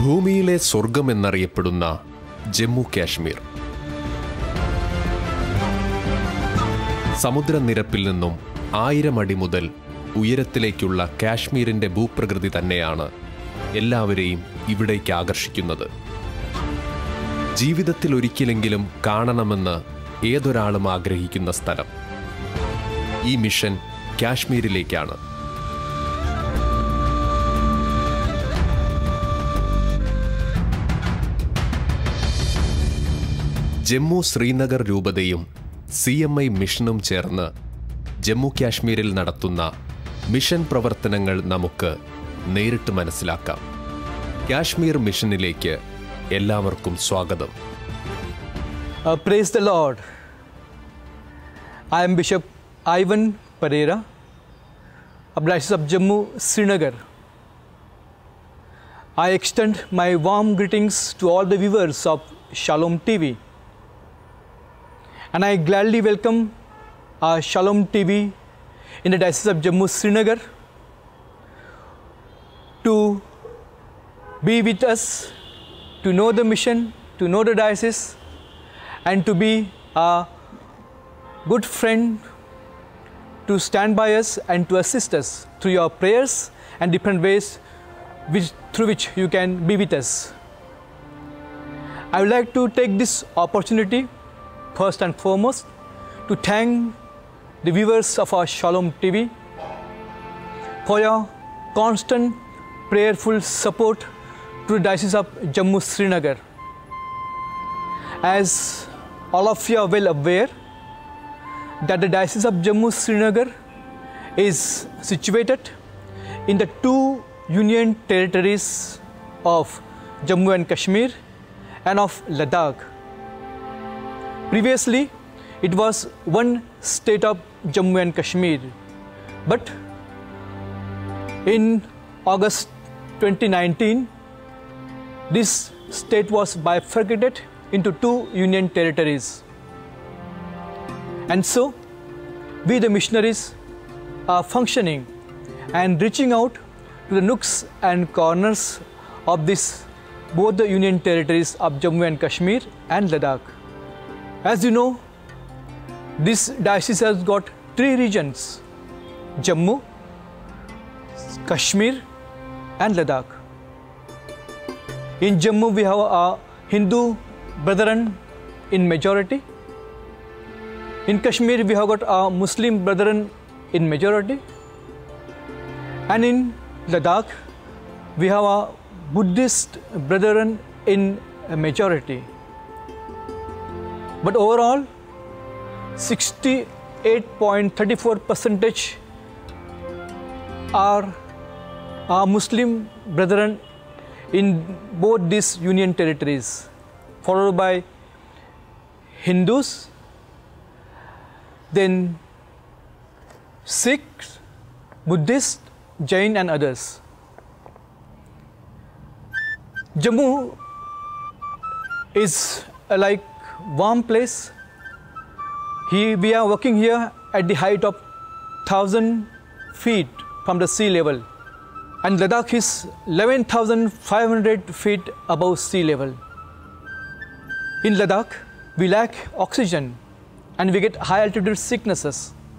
ഭൂമിയിലെ സ്വർഗമെന്നറിയപ്പെടുന്ന ജമ്മു കാശ്മീർ. സമുദ്രനിരപ്പിൽ നിന്നും 1000 അടി മുതൽ ഉയരത്തിലേക്കുള്ള കാശ്മീരിൻ്റെ ഭൂപ്രകൃതി തന്നെയാണ് എല്ലാവരെയും ഇവിടേക്ക് ആകർഷിക്കുന്നത്. ജീവിതത്തിൽ ഒരിക്കലെങ്കിലും കാണണമെന്ന് ഏതൊരാളും ആഗ്രഹിക്കുന്ന സ്ഥലം. ഈ മിഷൻ കാശ്മീരിലേക്കാണ്. ജമ്മു ശ്രീനഗർ രൂപതയും CMI മിഷനും ചേർന്ന് ജമ്മു കാശ്മീരിൽ നടത്തുന്ന മിഷൻ പ്രവർത്തനങ്ങൾ നമുക്ക് നേരിട്ട് മനസ്സിലാക്കാം. കാശ്മീർ മിഷനിലേക്ക് എല്ലാവർക്കും സ്വാഗതം. Praise the Lord. I am Bishop Ivan Pereira of the Diocese of Jammu, Srinagar. I extend my warm greetings to all the viewers of Shalom TV. And I gladly welcome Shalom TV in the Diocese of Jammu, Srinagar to be with us, to know the mission, to know the diocese, and to be a good friend, to stand by us and to assist us through your prayers and different ways through which you can be with us. I would like to take this opportunity first and foremost to thank the viewers of our Shalom TV for your constant prayerful support to the Diocese of Jammu Srinagar. As all of you are well aware that the Diocese of Jammu Srinagar is situated in the 2 union territories of Jammu and Kashmir and of Ladakh. Previously, it was one state of Jammu and Kashmir, but in August 2019, this state was bifurcated into 2 union territories. And so, we the missionaries are functioning and reaching out to the nooks and corners of both the union territories of Jammu and Kashmir and Ladakh. As you know, this diocese has got 3 regions: Jammu, Kashmir and Ladakh. In Jammu we have our Hindu brethren in majority. In Kashmir we have got our Muslim brethren in majority. And in Ladakh we have our Buddhist brethren in a majority. But overall, 68.34% are our Muslim brethren in both these union territories, followed by Hindus, then Sikhs, Buddhists, Jain and others. Jammu is like warm place. We are working here at the height of 1,000 feet from the sea level, and Ladakh is 11,500 feet above sea level. In Ladakh, we lack oxygen and we get high altitude sicknesses.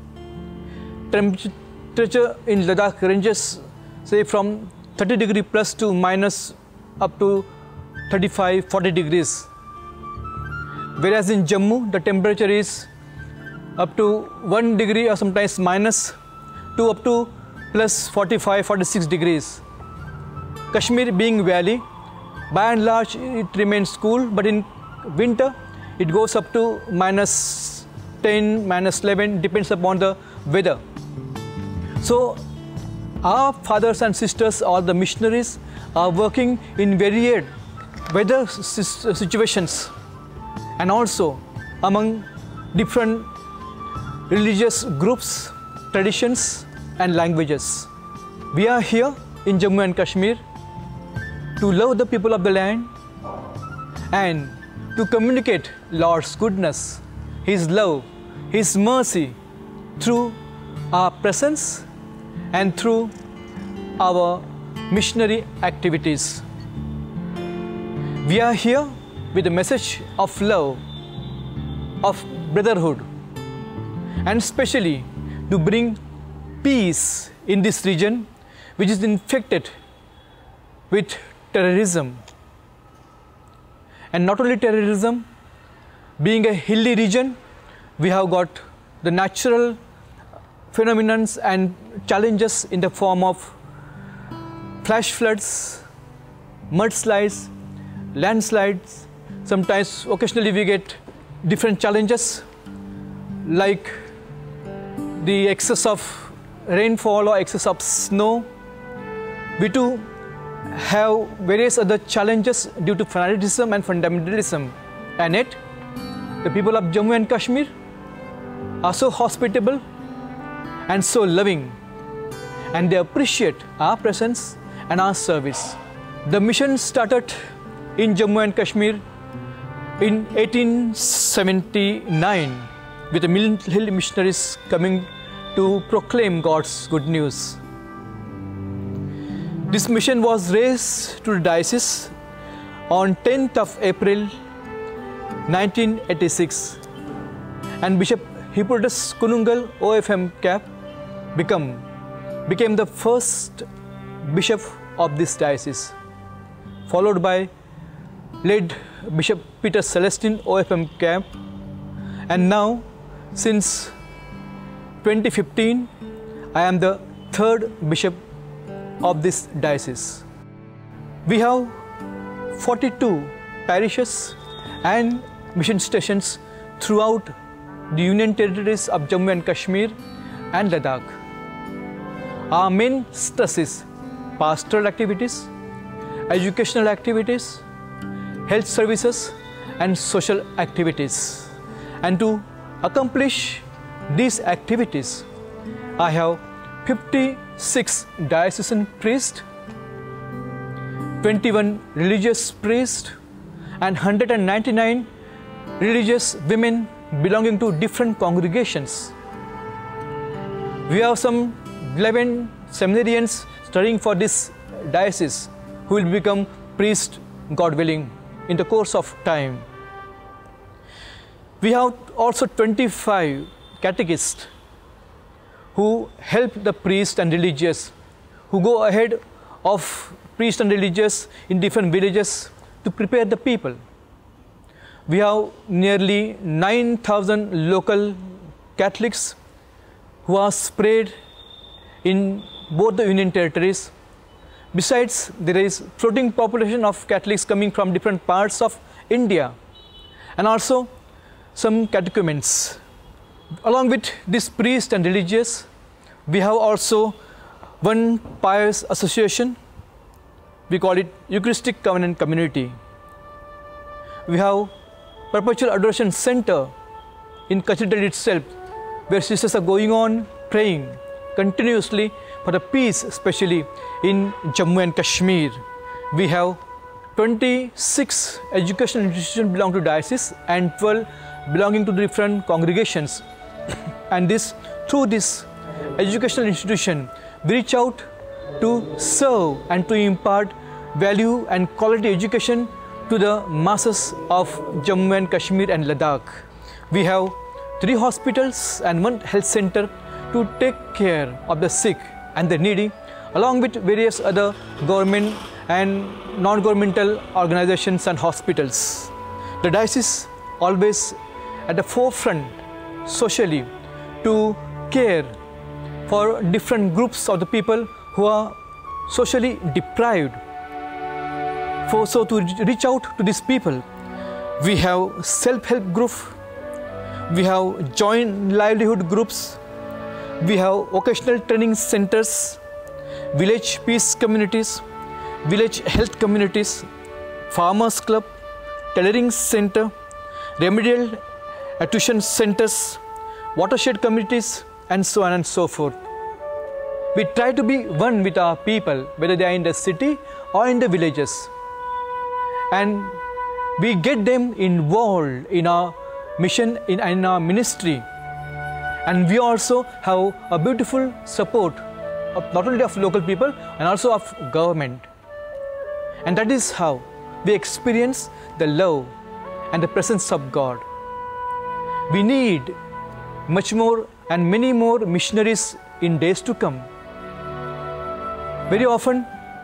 Temperature in Ladakh ranges, say, from 30 degree plus to minus up to 35-40 degrees. Whereas in Jammu, the temperature is up to 1 degree or sometimes minus to up to plus 45-46 degrees. Kashmir being valley, by and large it remains cool, but in winter it goes up to minus 10, minus 11, depends upon the weather. So our fathers and sisters, all the missionaries, are working in varied weather situations and also among different religious groups, traditions and languages. We are here in Jammu and Kashmir to love the people of the land and to communicate Lord's goodness, His love, His mercy through our presence and through our missionary activities. We are here with a message of love, of brotherhood, and especially to bring peace in this region which is infected with terrorism. And not only terrorism, being a hilly region, we have got the natural phenomena and challenges in the form of flash floods, mudslides, landslides. Sometimes, occasionally we get different challenges like the excess of rainfall or excess of snow. We too have various other challenges due to fanaticism and fundamentalism. And yet, the people of Jammu and Kashmir are so hospitable and so loving, and they appreciate our presence and our service. The mission started in Jammu and Kashmir in 1879 with the Mill Hill missionaries coming to proclaim God's good news. This mission was raised to the diocese on 10th of April 1986, and Bishop Hippolytus Kunungal OFM Cap became the first bishop of this diocese, followed by late Bishop Peter Celestine OFM Cap, and now since 2015 I am the third bishop of this diocese. We have 42 parishes and mission stations throughout the Union Territories of Jammu and Kashmir and Ladakh. Our main stress is pastoral activities, educational activities, health services and social activities. And to accomplish these activities, I have 56 diocesan priests, 21 religious priests and 199 religious women belonging to different congregations. We have some 11 seminarians studying for this diocese who will become priests, God willing, in the course of time. We have also 25 catechists who help the priests and religious, who go ahead of priests and religious in different villages to prepare the people. We have nearly 9,000 local Catholics who are spread in both the Union Territories. Besides, there is floating population of Catholics coming from different parts of India, and also some catechumens. Along with this priest and religious, we have also one pious association. We call it Eucharistic Covenant Community. We have Perpetual Adoration Center in Cathedral itself, where sisters are going on praying continuously for the peace, especially in Jammu and Kashmir. We have 26 educational institutions belong to diocese and 12 belonging to different congregations. And through this educational institution, we reach out to serve and to impart value and quality education to the masses of Jammu and Kashmir and Ladakh. We have 3 hospitals and 1 health center to take care of the sick and the needy, along with various other government and non-governmental organizations and hospitals. The diocese always at the forefront socially to care for different groups of the people who are socially deprived. So to reach out to these people, we have self-help groups, we have joint livelihood groups, we have vocational training centers, village peace communities, village health communities, farmers club, tailoring center, remedial tuition centers, watershed communities, and so on and so forth. We try to be one with our people, whether they are in the city or in the villages. And we get them involved in our mission, in our ministry. And we also have a beautiful support of not only of local people and also of government. And that is how we experience the love and the presence of God. We need much more and many more missionaries in days to come. Very often,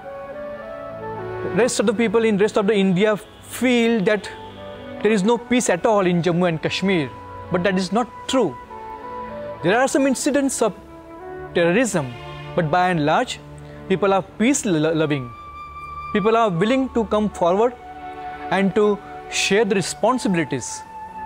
rest of the people in rest of the India feel that there is no peace at all in Jammu and Kashmir, but that is not true. There are some incidents of terrorism, but by and large, people are peace-loving. People are willing to come forward and to share the responsibilities.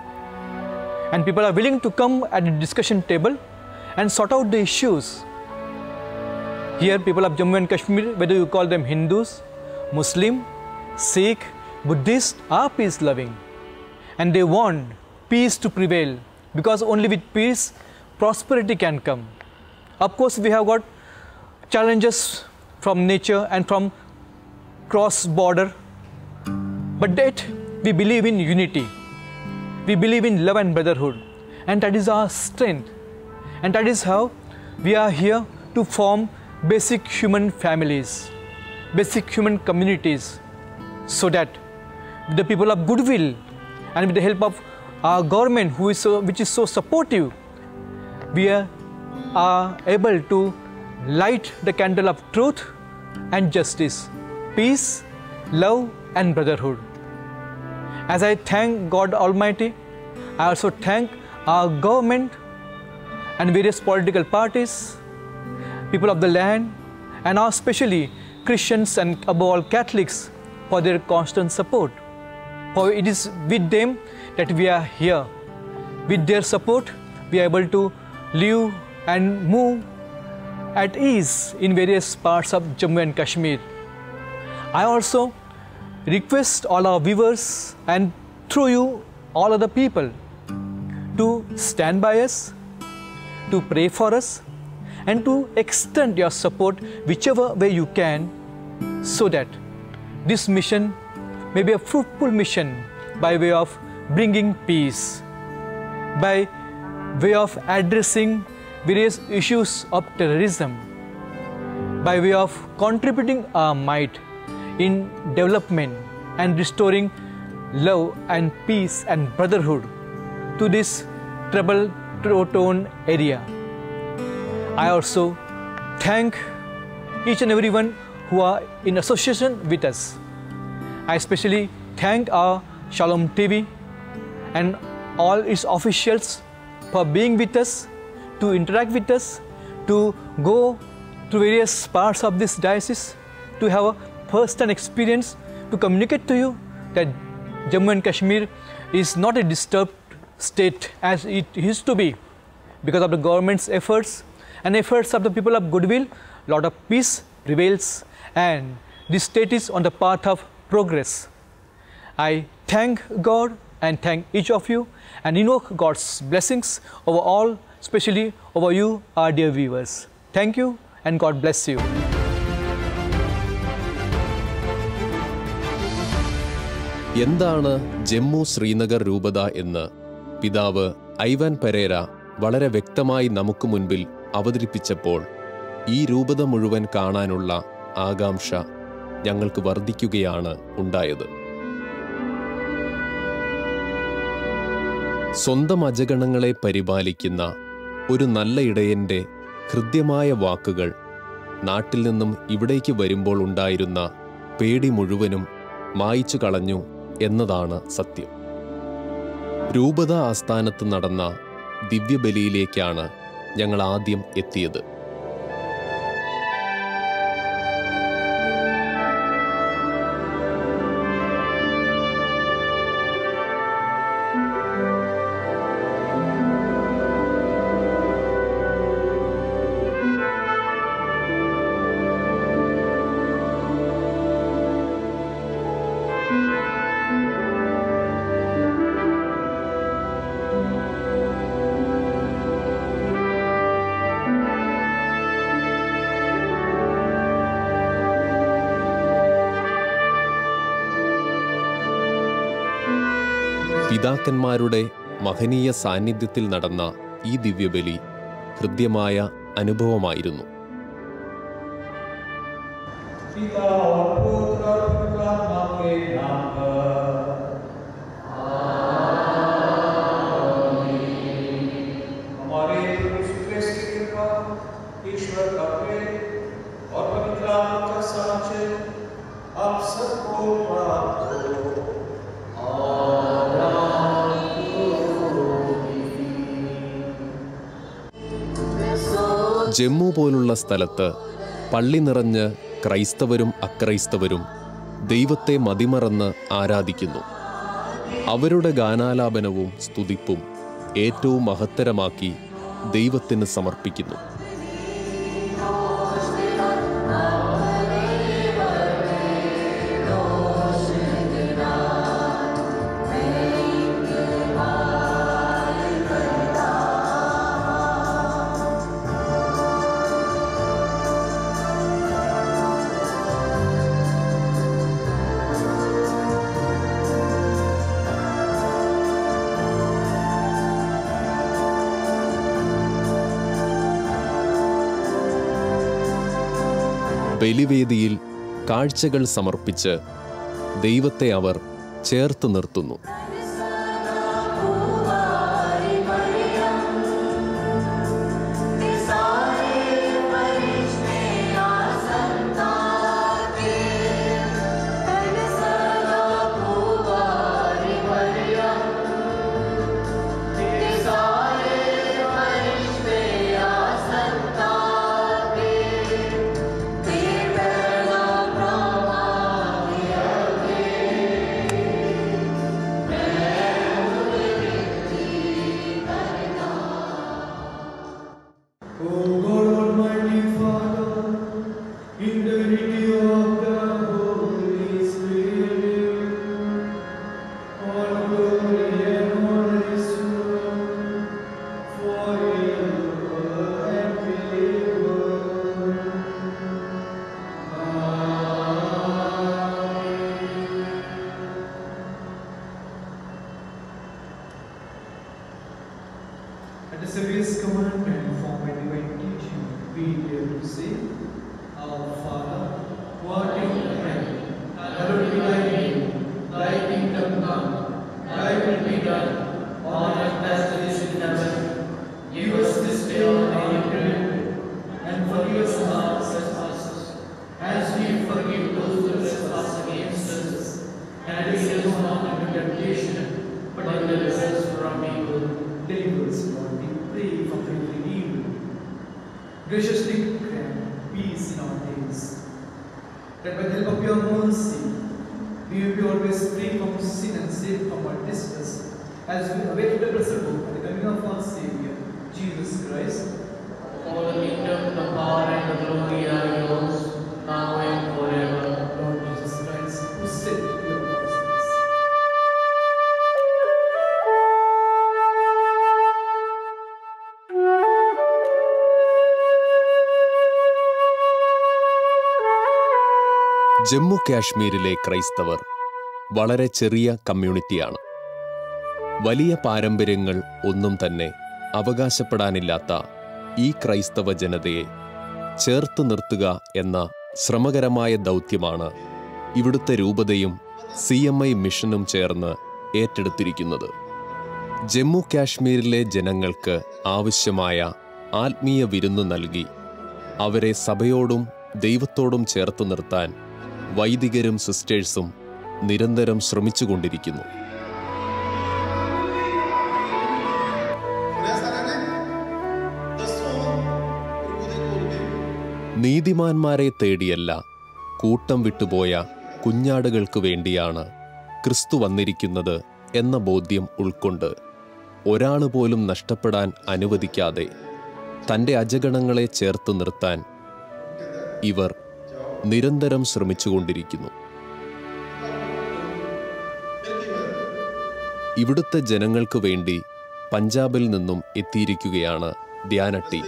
And people are willing to come at the discussion table and sort out the issues. Here, people of Jammu and Kashmir, whether you call them Hindus, Muslim, Sikh, Buddhist, are peace-loving. And they want peace to prevail, because only with peace, prosperity can come. Of course, we have got challenges from nature and from cross-border, but that we believe in unity. We believe in love and brotherhood, and that is our strength. And that is how we are here to form basic human families, basic human communities, so that with the people of goodwill and with the help of our government, which is so supportive, we are able to light the candle of truth and justice, peace, love and brotherhood. As I thank God Almighty, I also thank our government and various political parties, people of the land, and especially Christians and above all Catholics for their constant support. For it is with them that we are here. With their support, we are able to live and move at ease in various parts of Jammu and Kashmir. I also request all our viewers and through you all other people to stand by us, to pray for us, and to extend your support whichever way you can, so that this mission may be a fruitful mission by way of bringing peace, by way of addressing various issues of terrorism, by way of contributing our might in development and restoring love and peace and brotherhood to this trouble-torn area. I also thank each and everyone who are in association with us. I especially thank our Shalom TV and all its officials for being with us, to interact with us, to go to various parts of this diocese, to have a first-hand experience, to communicate to you that Jammu and Kashmir is not a disturbed state as it used to be. Because of the government's efforts and efforts of the people of goodwill, a lot of peace prevails and this state is on the path of progress. I thank God and thank each of you and invoke God's blessings over all, especially over you, our dear viewers. Thank you and God bless you. എന്താണ് ജമ്മു ശ്രീനഗർ രൂപത എന്ന് പിതാവ് Ivan Pereira വളരെ വ്യക്തമായി നമുക്ക് മുൻപിൽ അവതരിപ്പിച്ചപ്പോൾ ഈ രൂപത മുഴുവൻ കാണാനുള്ള ആകാംക്ഷ ഞങ്ങൾക്ക് വർദ്ധിക്കുകയാണ് ഉണ്ടായത്. സ്വന്തം അജഗണങ്ങളെ പരിപാലിക്കുന്ന ഒരു നല്ല ഇടയന്റെ ഹൃദ്യമായ വാക്കുകൾ നാട്ടിൽ നിന്നും ഇവിടേക്ക് വരുമ്പോൾ ഉണ്ടായിരുന്ന പേടി മുഴുവനും മായ്ച്ചു കളഞ്ഞു എന്നതാണ് സത്യം. രൂപത ആസ്ഥാനത്ത് നടന്ന ദിവ്യബലിയിലേക്കാണ് ഞങ്ങൾ ആദ്യം എത്തിയത്. പിതാക്കന്മാരുടെ മഹനീയ സാന്നിധ്യത്തിൽ നടന്ന ഈ ദിവ്യബലി ഹൃദ്യമായ അനുഭവമായിരുന്നു. पिता और पुत्र और पवित्र आत्मा के नाम ईश्वर का प्रेम और पवित्र आत्मा का साक्षी आप सबको प्राप्त हो। ജമ്മു പോലുള്ള സ്ഥലത്ത് പള്ളി നിറഞ്ഞ് ക്രൈസ്തവരും അക്രൈസ്തവരും ദൈവത്തെ മതിമറന്ന് ആരാധിക്കുന്നു. അവരുടെ ഗാനാലാപനവും സ്തുതിപ്പും ഏറ്റവും മഹത്തരമാക്കി ദൈവത്തിന് സമർപ്പിക്കുന്നു. ബലിവേദിയിൽ കാഴ്ചകൾ സമർപ്പിച്ച് ദൈവത്തെ അവർ ചേർത്ത് നിർത്തുന്നു. At the Savior's commandment for my divine teaching, we dare to say, Our Father, who art in heaven, hallowed be thy name. Thy kingdom come, thy will be done, on earth as it is in heaven. Give us this day our daily bread, and forgive us our trespasses, as we forgive those who trespass against us. And lead us not into temptation, but deliver us from evil. Deliver us, Lord, we pray, from every evil. Graciously grant peace in our days, that by the help of your mercy, we will be always free from sin and safe from our distress, as we await the blessed hope and the coming of our Savior, Jesus Christ. For the kingdom, the power, and the glory are yours, now and forever. Lord Jesus Christ, who said to your apostles, Jammu കാശ്മീരിലെ ക്രൈസ്തവർ വളരെ ചെറിയ കമ്മ്യൂണിറ്റിയാണ്. വലിയ പാരമ്പര്യങ്ങൾ ഒന്നും തന്നെ അവകാശപ്പെടാനില്ലാത്ത ഈ ക്രൈസ്തവ ജനതയെ ചേർത്ത് നിർത്തുക എന്ന ശ്രമകരമായ ദൗത്യമാണ് ഇവിടുത്തെ രൂപതയും CMI മിഷനും ചേർന്ന് ഏറ്റെടുത്തിരിക്കുന്നത്. ജമ്മു കാശ്മീരിലെ ജനങ്ങൾക്ക് ആവശ്യമായ ആത്മീയ വിരുന്ന് നൽകി അവരെ സഭയോടും ദൈവത്തോടും ചേർത്ത് നിർത്താൻ വൈദികരും സിസ്റ്റേഴ്സും നിരന്തരം ശ്രമിച്ചുകൊണ്ടിരിക്കുന്നു. നീതിമാന്മാരെ തേടിയല്ല, കൂട്ടം വിട്ടുപോയ കുഞ്ഞാടുകൾക്ക് വേണ്ടിയാണ് ക്രിസ്തു വന്നിരിക്കുന്നത് എന്ന ബോധ്യം ഉൾക്കൊണ്ട് ഒരാൾ പോലും നഷ്ടപ്പെടാൻ അനുവദിക്കാതെ തൻ്റെ അജഗണങ്ങളെ ചേർത്ത് നിർത്താൻ ഇവർ നിരന്തരം ശ്രമിച്ചുകൊണ്ടിരിക്കുന്നു. ഇവിടുത്തെ ജനങ്ങൾക്ക് വേണ്ടി പഞ്ചാബിൽ നിന്നും എത്തിയിരിക്കുകയാണ് ധ്യാന ടീം.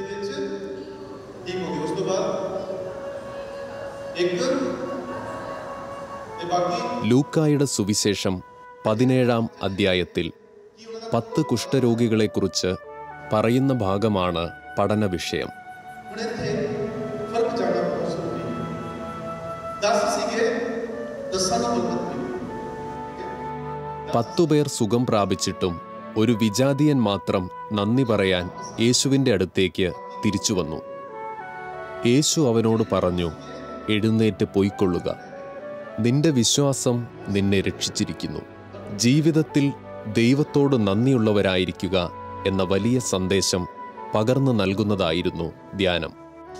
ലൂക്കായുടെ സുവിശേഷം 17-ാം അധ്യായത്തിൽ 10 കുഷ്ഠരോഗികളെക്കുറിച്ച് പറയുന്ന ഭാഗമാണ് പഠന വിഷയം. 10 പേർ സുഖം പ്രാപിച്ചിട്ടും ഒരു വിജാതിയൻ മാത്രം നന്ദി പറയാൻ യേശുവിൻ്റെ അടുത്തേക്ക് തിരിച്ചു വന്നു. യേശു അവനോട് പറഞ്ഞു, എഴുന്നേറ്റ് പൊയ്ക്കൊള്ളുക, നിന്റെ വിശ്വാസം നിന്നെ രക്ഷിച്ചിരിക്കുന്നു. ജീവിതത്തിൽ ദൈവത്തോട് നന്ദിയുള്ളവരായിരിക്കുക എന്ന വലിയ സന്ദേശം പകർന്നു നൽകുന്നതായിരുന്നു ധ്യാനം.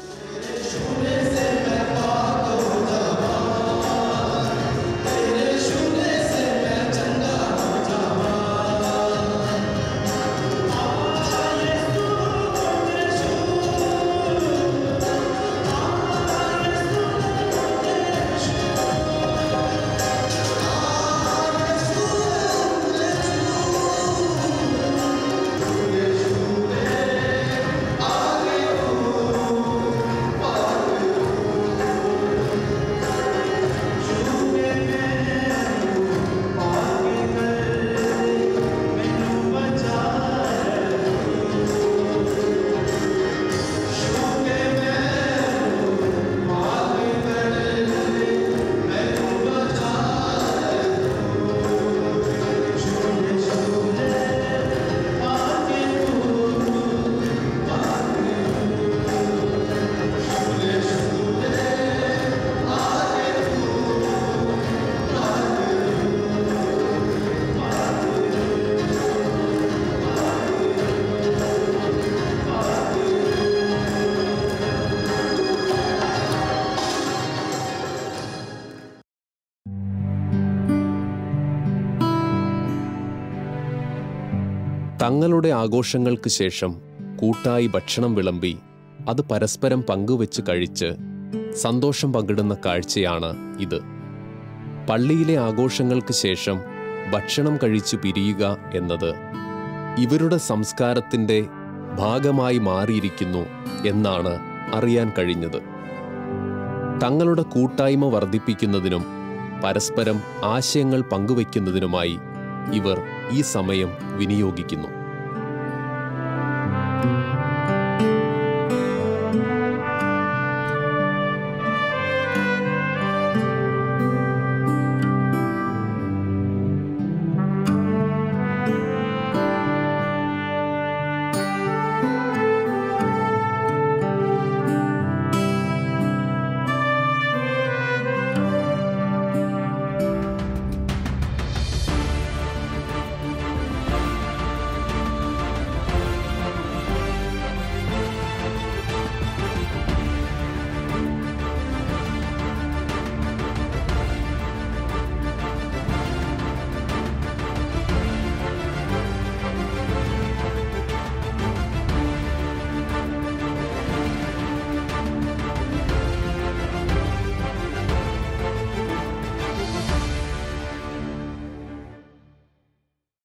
തങ്ങളുടെ ആഘോഷങ്ങൾക്ക് ശേഷം കൂട്ടായി ഭക്ഷണം വിളമ്പി അത് പരസ്പരം പങ്കുവെച്ച് കഴിച്ച് സന്തോഷം പങ്കിടുന്ന കാഴ്ചയാണ് ഇത്. പള്ളിയിലെ ആഘോഷങ്ങൾക്ക് ശേഷം ഭക്ഷണം കഴിച്ചു പിരിയുക എന്നത് ഇവരുടെ സംസ്കാരത്തിൻ്റെ ഭാഗമായി മാറിയിരിക്കുന്നു എന്നാണ് അറിയാൻ കഴിഞ്ഞത്. തങ്ങളുടെ കൂട്ടായ്മ വർദ്ധിപ്പിക്കുന്നതിനും പരസ്പരം ആശയങ്ങൾ പങ്കുവയ്ക്കുന്നതിനുമായി ഇവർ ഈ സമയം വിനിയോഗിക്കുന്നു.